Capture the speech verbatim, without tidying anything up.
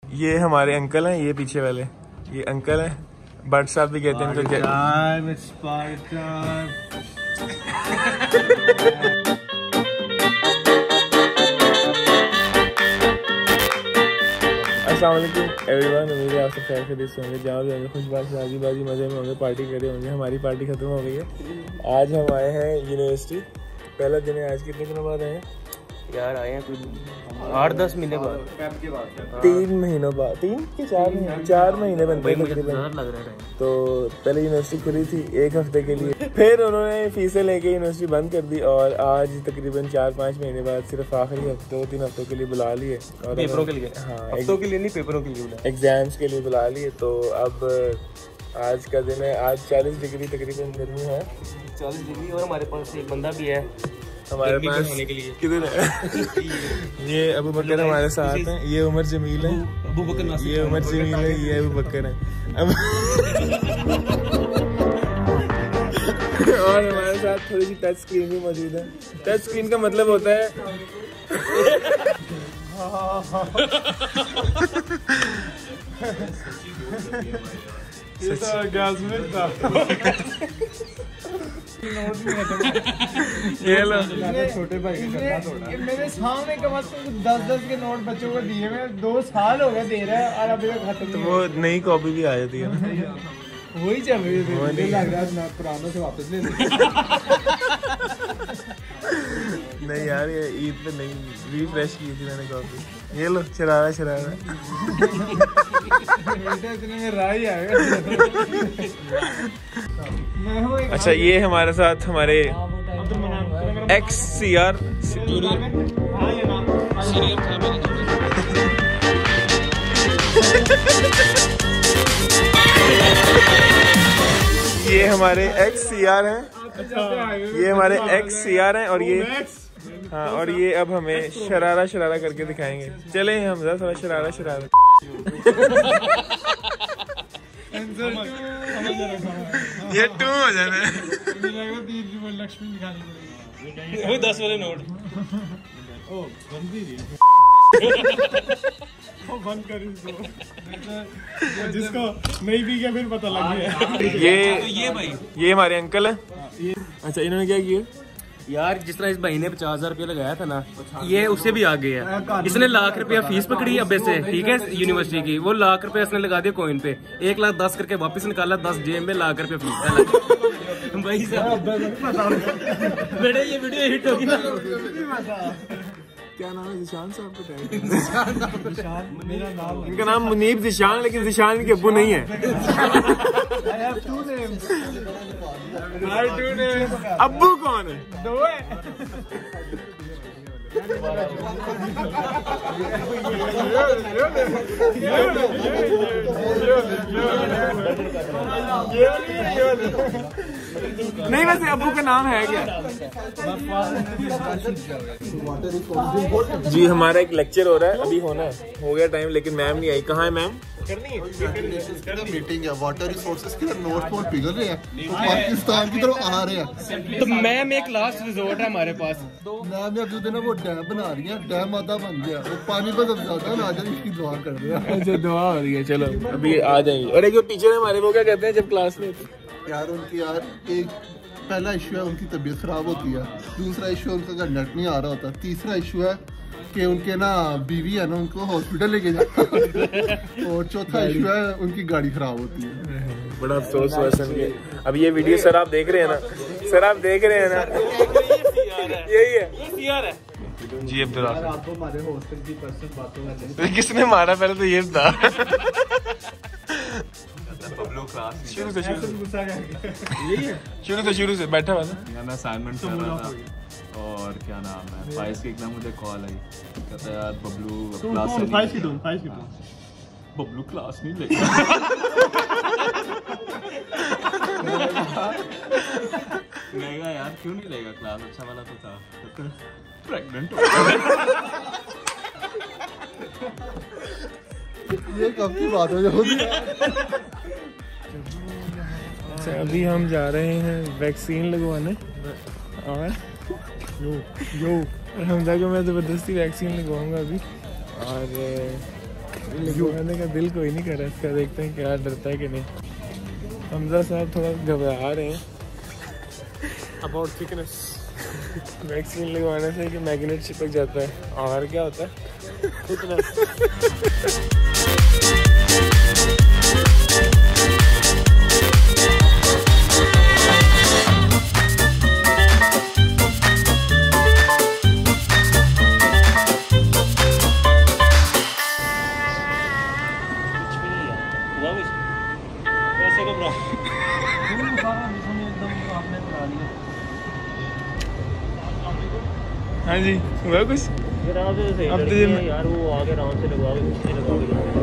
ये हमारे अंकल हैं, ये पीछे वाले ये अंकल हैं, बट साहब भी कहते हैं इनको। अस्सलाम वालेकुम एवरीवन, उम्मीद है आप सब खैर खैरियत से होंगे, जहाँ भी होंगे खुश बात शादी बाजी मज़े में होंगे, पार्टी करे होंगे। हमारी पार्टी खत्म हो गई है। आज हम आए हैं यूनिवर्सिटी, पहला दिन है आज। कितने दिनों बाद आए हैं यार? आए हैं कुछ आठ दस महीने बाद, तीन महीनों बाद, तीन के चार महीने चार महीने बनते हैं तकरीबन। लग रहा है तो पहले यूनिवर्सिटी खुली थी एक हफ्ते के लिए, फिर उन्होंने फीसें लेके यूनिवर्सिटी बंद कर दी और आज तकरीबन चार पाँच महीने बाद सिर्फ आखिरी हफ्ते दो तीन हफ्तों के लिए बुला लिए। और पेपरों के लिए? हाँ, हफ्तों के लिए नहीं, पेपरों के लिए, एग्जाम्स के लिए बुला लिए। तो अब आज का दिन है, आज चालीस डिग्री तकरीबन गर्मी है, चालीस डिग्री। और हमारे पास एक बंदा भी है हमारे पास होने के लिए। किधर है? ये अबू बकर हमारे साथ हैं, ये उमर जमील है, अबू बकर, ये उमर जमील है, ये अबू बकर है। अब और हमारे साथ थोड़ी सी टच स्क्रीन भी मौजूद है। टच स्क्रीन का मतलब होता है ये तो ऑर्गेज़्मिक था। ये लो छोटे भाई के मेरे सामने कम से कम दस दस के नोट बच्चों को दिए, मैं दो साल हो गए दे रहा है और अभी तक खत्म नहीं। वो नई कॉपी भी आ जाती है ना, वही चल रही है। मुझे लग रहा है ना पुरानों से वापस ले लें। नहीं यार, ये ईद पे नहीं रिफ्रेश की थी मैंने कॉपी। ये लो शरारा शरारा। इतने में राही आएगा। अच्छा, ये हमारे साथ हमारे एक्स सी आर ये हमारे एक्स सी आर हैं, ये हमारे एक्स सी आर हैं और ये हाँ, और ये अब हमें शरारा शरारा करके दिखाएंगे। चले हम जरा थोड़ा शरारा शरारा। ये टू हो जाना है। लक्ष्मी दिखानी पड़ेगी। वो दस वाले नोट। ओ बंदी बंद कर इसको, जिसको नहीं भी क्या फिर पता लग गया। ये ये भाई, ये हमारे अंकल हैं। अच्छा, इन्होंने क्या किया यार? जिस तरह इस भाई ने पचास हजार रुपया लगाया था ना, ये उससे भी आगे है। इसने लाख रुपया फीस पकड़ी अब्बे से, ठीक है, यूनिवर्सिटी की। वो लाख रुपया इसने लगा दिया कॉइन पे, एक लाख दस करके वापस निकाला, दस जेब में, लाख रुपया फीस है। भाई साहब बेटे ये वीडियो हिट होगी ना। क्या नाम है? जिशान साहब का? मेरा नाम, इनका नाम मुनीब जिशान, लेकिन जिशान इनके अब्बू नहीं है। अब्बू कौन है? दो है। नहीं, वैसे अब्बू का नाम है क्या? जी, हमारा एक लेक्चर हो रहा है, अभी होना है, हो गया टाइम, लेकिन मैम नहीं आई। कहाँ है मैम? मीटिंग है, वाटर रिसोर्सेज के नोट पर पिघल रहे हैं, तो पाकिस्तान की तरफ आ रहे हैं। तो मैम एक लास्ट रिजोर्ट है हमारे पास। मैम ने जो दिन वो डैम बना रही है, डैम आधा बन गया, वो पानी पर जब ज्यादा ना आ जाए, इसकी दुआ कर रहे हैं। अच्छा, दुआ हो रही है, चलो अभी आ जाएंगे। और एक जो टीचर है हमारे, वो क्या कहते हैं जब क्लास में? यार उनकी यार एक पहला इशू है उनकी तबीयत खराब होती है, दूसरा इशू है उनका नेट नहीं आ रहा होता, तीसरा इशू है कि उनके ना बीवी है ना, उनको हॉस्पिटल लेके जाते और चौथा इशू है उनकी गाड़ी खराब होती है। बड़ा अफसोस हुआ सुन के। अब ये वीडियो सर आप देख रहे हैं ना, सर आप देख रहे हैं ना, यही है जी अब्दुल्ला। आपको हमारे हॉस्टल की पर्सनल बातों में किसने मारा? पहले तो ये था। शुरू से शुरू शुरू से शुरू से बैठा हुआ था। मैं असाइनमेंट कर रहा था और क्या नाम है, फाइज की एकदम मुझे कॉल आई, कहता यार बबलू क्लास से फाइज की दूं फाइज की दूं बबलू क्लास नहीं लेगा। लेगा यार, क्यों नहीं लेगा क्लास? अच्छा वाला तो था, प्रेग्नेंट हो गया। ये कब की बात हो जाती है? अच्छा, अभी हम जा रहे हैं वैक्सीन लगवाने और यो यो हमजा को मैं ज़बरदस्ती वैक्सीन लगवाऊंगा अभी। और लगवाने का दिल कोई नहीं कर रहा इसका, देखते हैं क्या डरता है कि नहीं। हमजा साहब थोड़ा घबरा रहे हैं अबाउट थिकनेस। वैक्सीन लगवाने से कि मैग्नेट चिपक जाता है, और क्या होता है थिकनेस। हाँ जी हुआ कुछ? अब तो यार वो आगे आराम से लगवा के